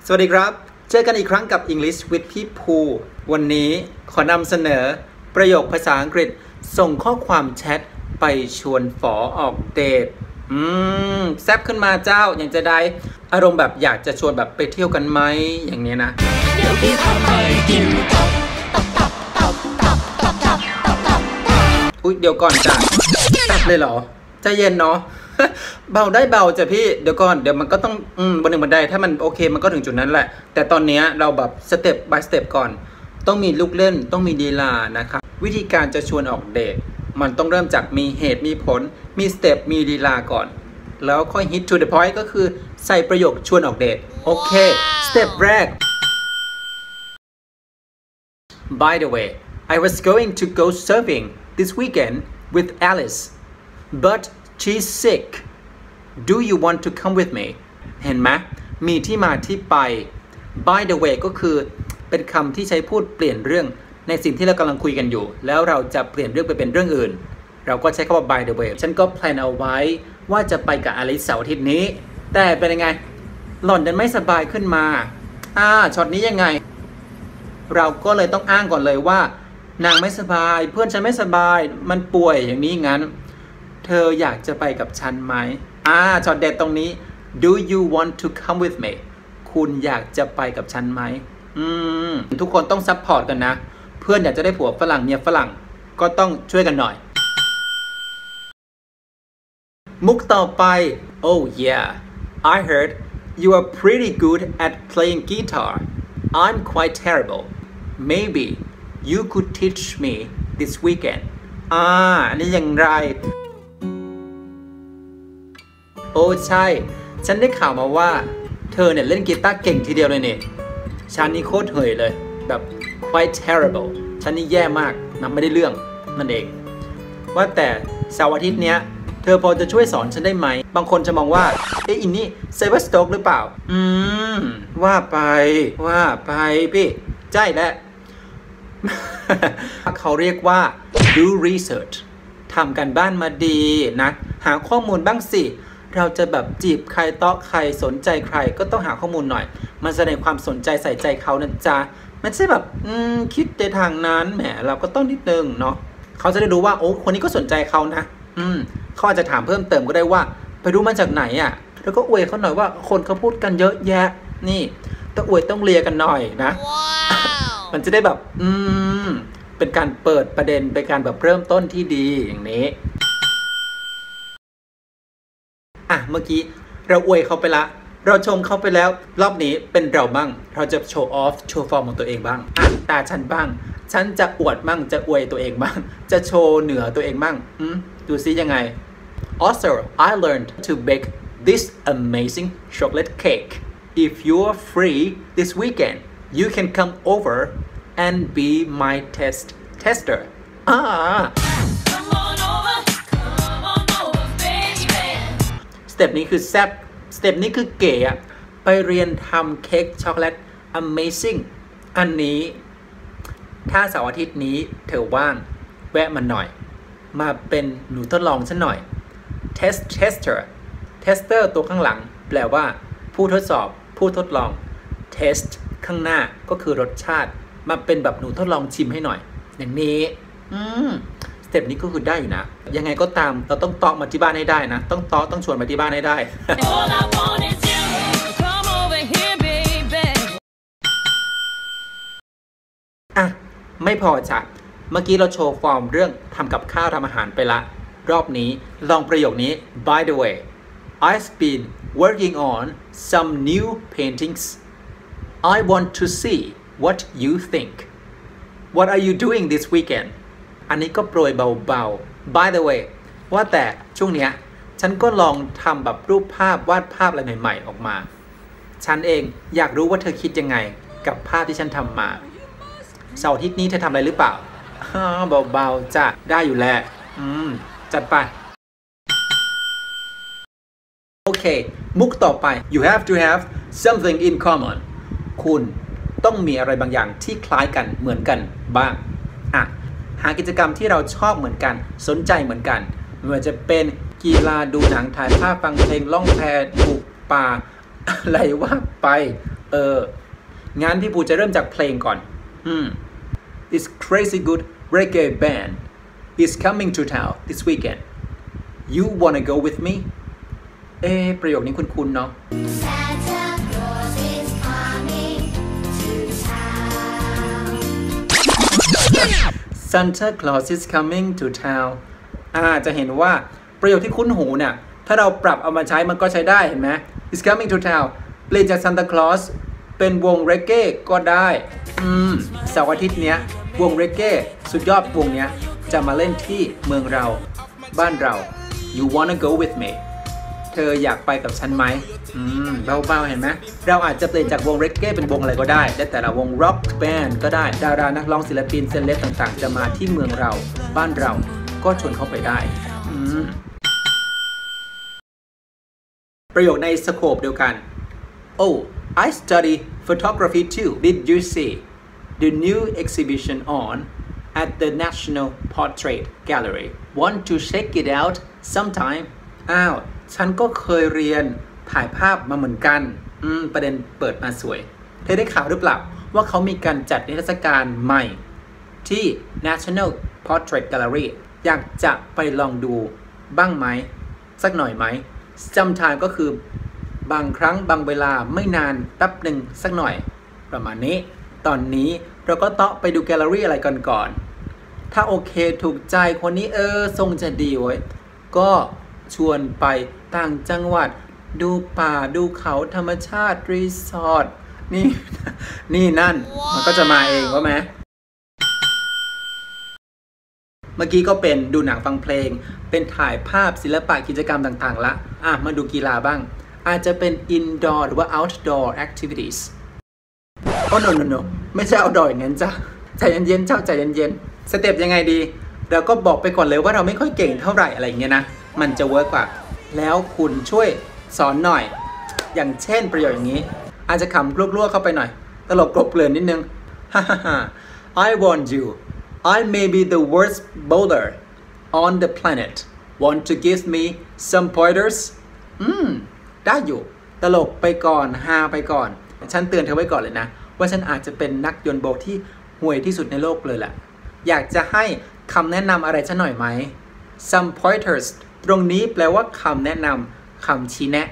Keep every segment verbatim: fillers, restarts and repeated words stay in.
สวัสดีครับเจอกันอีกครั้งกับ English with พี่ภูวันนี้ขอนำเสนอประโยคภาษาอังกฤษส่งข้อความแชทไปชวนฝอออกเดทอืมแซบขึ้นมาเจ้าอย่างจะได้อารมณ์แบบอยากจะชวนแบบไปเที่ยวกันไหมอย่างนี้นะเดี๋ยวพี่ทำให้กินตับตับตับตับตับตับตับตับตับอุ๊ยเดี๋ยวก่อนจ้ะตับเลยเหรอใจเย็นเนาะเบาได้เบาจ้ะพี่เดี๋ยวก่อนเดี๋ยวมันก็ต้องอืมบนหนึ่งบันไดถ้ามันโอเคมันก็ถึงจุดนั้นแหละแต่ตอนนี้เราแบบสเต็ป by สเต็ปก่อนต้องมีลูกเล่นต้องมีดีลานะครับวิธีการจะชวนออกเดทมันต้องเริ่มจากมีเหตุมีผลมีสเต็ปมีดีลาก่อนแล้วค่อย hit to the point ก็คือใส่ประโยคชวนออกเดทโอเคสเต็ปแรก By the way I was going to go surfing this weekend with Alice but she's sick do you want to come with me เห็นไหมมีที่มาที่ไป by the way ก็คือเป็นคำที่ใช้พูดเปลี่ยนเรื่องในสิ่งที่เรากำลังคุยกันอยู่แล้วเราจะเปลี่ยนเรื่องไปเป็นเรื่องอื่นเราก็ใช้คำว่า by the way ฉันก็แพลนเอาไว้ว่าจะไปกับอลิซเสาร์อาทิตย์นี้แต่เป็นยังไงหล่อนดันไม่สบายขึ้นมาอ่าช็อตนี้ยังไงเราก็เลยต้องอ้างก่อนเลยว่านางไม่สบายเพื่อนฉันไม่สบายมันป่วยอย่างนี้งั้นเธออยากจะไปกับฉันไหมอ่าช็อตเด็ดตรงนี้ do you want to come with me คุณอยากจะไปกับฉันไหมอืมทุกคนต้องซัพพอร์ตกันนะเพื่อนอยากจะได้ผัวฝรั่งเมียฝรั่งก็ต้องช่วยกันหน่อยมุกต่อไป oh yeah I heard you are pretty good at playing guitar I'm quite terrible maybe you could teach me this weekend อ่าอันนี้อย่างไรโอ้ใช่ฉันได้ข่าวมาว่าเธอเนี่ยเล่นกีตาร์เก่งทีเดียวเลยเนี่ยฉันนี่โคตรเหยเลยแบบ quite terrible ฉันนี่แย่มากนับไม่ได้เรื่องนั่นเองว่าแต่เสาร์อาทิตย์เนี้ยเธอพอจะช่วยสอนฉันได้ไหมบางคนจะมองว่าเอ๊ะอินนี่เซเวอร์สโต๊กหรือเปล่าอืมว่าไปว่าไปพี่ใช่แล้ว เขาเรียกว่า do research ทำกันบ้านมาดีนะหาข้อมูลบ้างสิเราจะแบบจีบใครเตาะใครสนใจใครก็ต้องหาข้อมูลหน่อยมันแสดงความสนใจใส่ใจเขานะจ๊ะไม่ใช่แบบอืมคิดในทางนั้นแหมเราก็ต้องนิดนึงเนาะเขาจะได้รู้ว่าโอ้คนนี้ก็สนใจเขานะอืมเขาอาจจะถามเพิ่มเติมก็ได้ว่าไปรู้มาจากไหนอ่ะแล้วก็อวยเขาหน่อยว่าคนเขาพูดกันเยอะแยะนี่ต้องอวยต้องเลียกันหน่อยนะ wow. มันจะได้แบบอืมเป็นการเปิดประเด็นเป็นการแบบเริ่มต้นที่ดีอย่างนี้อ่ะเมื่อกี้เราอวยเขาไปละเราชมเขาไปแล้วรอบนี้เป็นเราบ้างเราจะโชว์ออฟโชว์ฟอร์มของตัวเองบ้างอ่ะตาฉันบ้างฉันจะอวดบ้างจะอวยตัวเองบ้างจะโชว์เหนือตัวเองบ้างอืมดูซิยังไง Also I learned to bake this amazing chocolate cake if you're free this weekend you can come over and be my test tester อ่าสเต็ปนี้คือแซ่บสเต็ปนี้คือเก๋อะไปเรียนทำเค้กช็อกโกแลต amazing อันนี้ถ้าเสาร์อาทิตย์นี้เธอว่างแวะมาหน่อยมาเป็นหนูทดลองฉันหน่อย test tester tester ตัวข้างหลังแปลว่าผู้ทดสอบผู้ทดลอง test ข้างหน้าก็คือรสชาติมาเป็นแบบหนูทดลองชิมให้หน่อยอย่างนี้อืมสเต็ปนี้ก็คือได้อยู่นะยังไงก็ตามเราต้องตอกมาที่บ้านให้ได้นะต้องตอกต้องชวนมาที่บ้านให้ได้ อ่ะไม่พอจ้ะเมื่อกี้เราโชว์ฟอร์มเรื่องทำกับข้าวทำอาหารไปละรอบนี้ลองประโยคนี้ By the way I've been working on some new paintings I want to see what you think What are you doing this weekendอันนี้ก็โปรยเบาๆ By the way ว่าแต่ช่วงเนี้ยฉันก็ลองทำแบบรูปภาพวาดภาพอะไรใหม่ๆออกมาฉันเองอยากรู้ว่าเธอคิดยังไงกับภาพที่ฉันทำมาเสาร์อาทิตย์นี้เธอทำอะไรหรือเปล่าเบาๆจะได้อยู่แล้วอืมจัดไปโอเคมุกต่อไป you have to have something in common คุณต้องมีอะไรบางอย่างที่คล้ายกันเหมือนกันบ้างอ่ะหากิจกรรมที่เราชอบเหมือนกันสนใจเหมือนกันไม่ว่าจะเป็นกีฬาดูหนังถ่ายภาพฟังเพลงล่องแพปลูกป่าอะไรว่าไปเอองั้นพี่ปูจะเริ่มจากเพลงก่อนอืม This crazy good reggae band is coming to town this weekend you wanna go with me เอ๊ะประโยคนี้คุ้นๆเนาะ Santa Claus is coming to town Santa Claus is coming to town อ่าจะเห็นว่าประโยคที่คุ้นหูเนี่ยถ้าเราปรับเอามาใช้มันก็ใช้ได้เห็นไหม is coming to town เปลี่ยนจาก Santa Claus เป็นวงเรเก้ก็ได้อืมเสาร์อาทิตย์เนี้ยวงเรเก้สุดยอดวงเนี้ยจะมาเล่นที่เมืองเราบ้านเรา you wanna go with me เธออยากไปกับฉันไหมอืมเบาๆเห็นไหมเราอาจจะเปลี่ยนจากวงเรเก้เป็นวงอะไรก็ได้และแต่ละวง rock band ก็ได้ดารานักร้องศิลปินเซเลบต่างๆจะมาที่เมืองเราบ้านเราก็ชวนเข้าไปได้อืมประโยคในสโคปเดียวกัน Oh I study photography too did you see the new exhibition on at the National Portrait Gallery want to check it out sometime อ้าวฉันก็เคยเรียนถ่ายภาพมาเหมือนกันอืมประเด็นเปิดมาสวยเธอได้ข่าวหรือเปล่าว่าเขามีการจัดนิทรรศการใหม่ที่ National Portrait Gallery อยากจะไปลองดูบ้างไหมสักหน่อยไหม sometime ก็คือบางครั้งบางเวลาไม่นานแป๊บหนึ่งสักหน่อยประมาณนี้ตอนนี้เราก็ต้องไปดูแกลเลอรี่อะไรก่อนก่อนถ้าโอเคถูกใจคนนี้เออทรงจะดีไว้ก็ชวนไปต่างจังหวัดดูป่าดูเขาธรรมชาติรีสอร์ทนี่นี่นั่น wow. มันก็จะมาเองว่าไหมเมื่อกี้ก็เป็นดูหนังฟังเพลงเป็นถ่ายภาพศิลปะกิจกรรมต่างๆละอ่ะมาดูกีฬาบ้างอาจจะเป็น indoor หรือว่า outdoor activities โอ้ no no no ไม่ใช่ outdoor อย่างนั้นจ้ะใจเย็นๆเจ้าใจเย็นๆสเต็ปยังไงดีเราก็บอกไปก่อนเลยว่าเราไม่ค่อยเก่งเท่าไหร่อะไรอย่างเงี้ยนะมันจะเวิร์กกว่าแล้วคุณช่วยสอนหน่อยอย่างเช่นประโยคอย่างนี้อาจจะขำกลัวๆเข้าไปหน่อยตลกกลบเกลื่อนนิดนึง I warned you I may be the worst bowler on the planet want to give me some pointers อืมได้อยู่ตลกไปก่อนฮาไปก่อนฉันเตือนเธอไว้ก่อนเลยนะว่าฉันอาจจะเป็นนักโยนโบว์ที่ห่วยที่สุดในโลกเลยแหละอยากจะให้คำแนะนำอะไรฉันหน่อยไหม some pointers ตรงนี้แปลว่าคำแนะนำคำชี้แนะ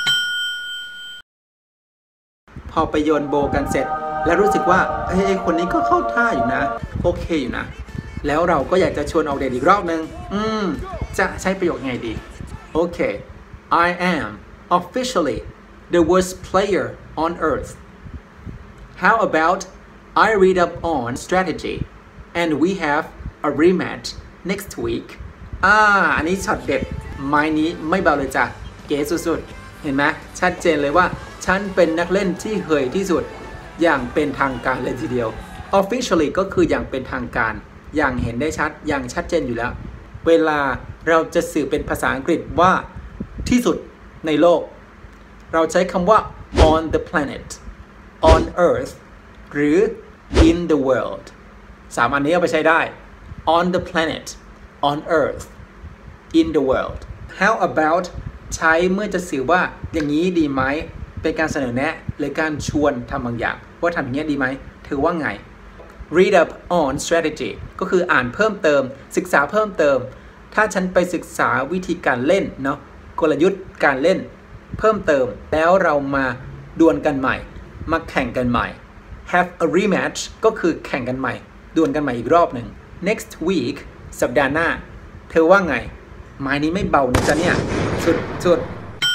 พอไปโยนโบว์กันเสร็จแล้วรู้สึกว่าเฮ้ยคนนี้ก็เข้าท่าอยู่นะโอเคอยู่นะแล้วเราก็อยากจะชวนออกเดทอีกรอบนึงอืมจะใช้ประโยคไงดีโอเค I am officially the worst player on earth how about I read up on strategy and we have a rematch next week อ่าอันนี้ช็อตเด็ดไม้นี้ไม่เบาเลยจ้ะเก๋สุดๆเห็นไหมชัดเจนเลยว่าฉันเป็นนักเล่นที่เหยที่สุดอย่างเป็นทางการเลยทีเดียว officially ก็คืออย่างเป็นทางการอย่างเห็นได้ชัดอย่างชัดเจนอยู่แล้วเวลาเราจะสื่อเป็นภาษาอังกฤษว่าที่สุดในโลกเราใช้คำว่า on the planet on earth หรือ in the world สามอันนี้เอาไปใช้ได้ on the planet on earth in the world how about ใช้เมื่อจะสื่อว่าอย่างนี้ดีไหมเป็นการเสนอแนะหรือการชวนทำบางอย่างว่าทำอย่างนี้ดีไหมเธอว่าไง read up on strategy ก็คืออ่านเพิ่มเติมศึกษาเพิ่มเติมถ้าฉันไปศึกษาวิธีการเล่นเนาะกลยุทธ์การเล่นเพิ่มเติมแล้วเรามาดวลกันใหม่มาแข่งกันใหม่ have a rematch ก็คือแข่งกันใหม่ดวลกันใหม่อีกรอบหนึ่ง next week สัปดาห์หน้าเธอว่าไงไม้นี้ไม่เบานะจ๊ะเนี่ยสุดสุด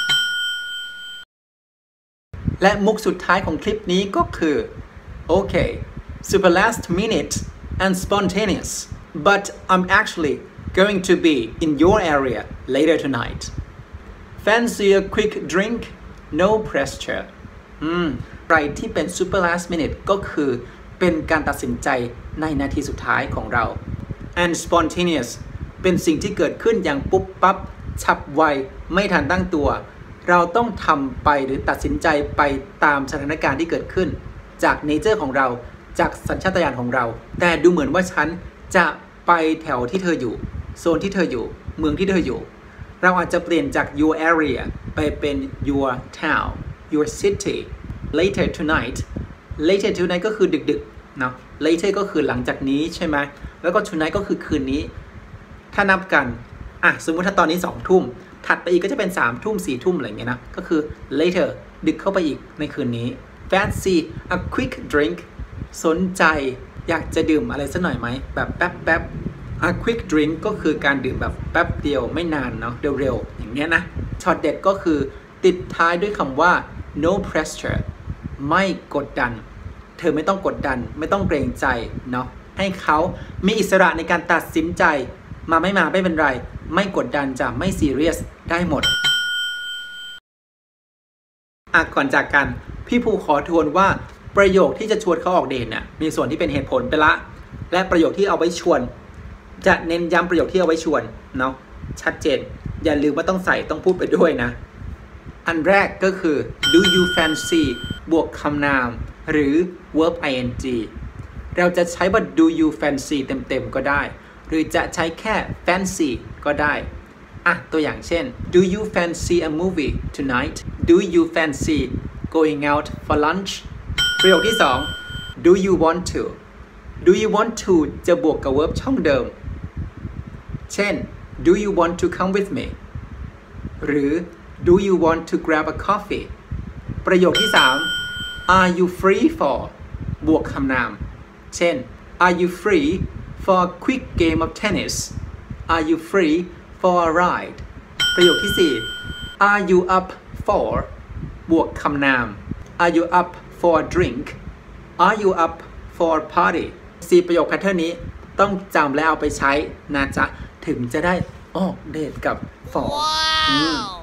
และมุกสุดท้ายของคลิปนี้ก็คือโอเค super last minute and spontaneous but I'm actually going to be in your area later tonight fancy a quick drink no pressure อืมใครที่เป็น super last minute ก็คือเป็นการตัดสินใจในนาทีสุดท้ายของเรา and spontaneous เป็นสิ่งที่เกิดขึ้นอย่างปุ๊บปั๊บฉับไวไม่ทันตั้งตัวเราต้องทำไปหรือตัดสินใจไปตามสถานการณ์ที่เกิดขึ้นจากเนเจอร์ของเราจากสัญชาตญาณของเราแต่ดูเหมือนว่าฉันจะไปแถวที่เธออยู่โซนที่เธออยู่เมืองที่เธออยู่เราอาจจะเปลี่ยนจาก your area ไปเป็น your town your city later tonight later tonight ก็คือดึกๆเนาะ later ก็คือหลังจากนี้ใช่ไหมแล้วก็ tonight ก็คือคืนนี้ถ้านับกันอ่ะสมมุติถ้าตอนนี้สองทุ่มถัดไปอีกก็จะเป็นสามทุ่มสี่ทุ่มอะไรเงี้ยนะก็คือ later ดึกเข้าไปอีกในคืนนี้ fancy a quick drink สนใจอยากจะดื่มอะไรสักหน่อยไหมแบบแป๊บแป๊บ a quick drink ก็คือการดื่มแบบแป๊บเดียวไม่นานเนาะเร็วๆอย่างเงี้ยนะช็อตเด็ดก็คือติดท้ายด้วยคำว่า no pressure ไม่กดดันเธอไม่ต้องกดดันไม่ต้องเกรงใจเนาะให้เขามีอิสระในการตัดสินใจมาไม่มาไม่เป็นไรไม่กดดันจะไม่ซีเรียสได้หมดอ่ะก่อนจากกันพี่ภูขอทวนว่าประโยคที่จะชวนเขาออกเดทเนี่ยมีส่วนที่เป็นเหตุผลไปละและประโยคที่เอาไว้ชวนจะเน้นย้ำประโยคที่เอาไว้ชวนเนาะชัดเจนอย่าลืมว่าต้องใส่ต้องพูดไปด้วยนะอันแรกก็คือ do you fancy บวกคำนามหรือ verb ing เราจะใช้ว่า do you fancy เต็มๆก็ได้หรือจะใช้แค่ fancy ก็ได้อ่ะตัวอย่างเช่น do you fancy a movie tonight do you fancy going out for lunch ประโยคที่สอง do you want to do you want to จะบวกกับ verb ช่องเดิมเช่น do you want to come with me หรือ do you want to grab a coffee ประโยคที่สาม are you free for บวกคำนามเช่น are you free for a quick game of tennis are you free for a ride ประโยคที่สี่ are you up for บวกคำนาม are you up for a drink are you up for a party สี่ประโยคแพทเทิร์นนี้ต้องจำและเอาไปใช้นะจ๊ะถึงจะได้ออกเดทกับ for อืม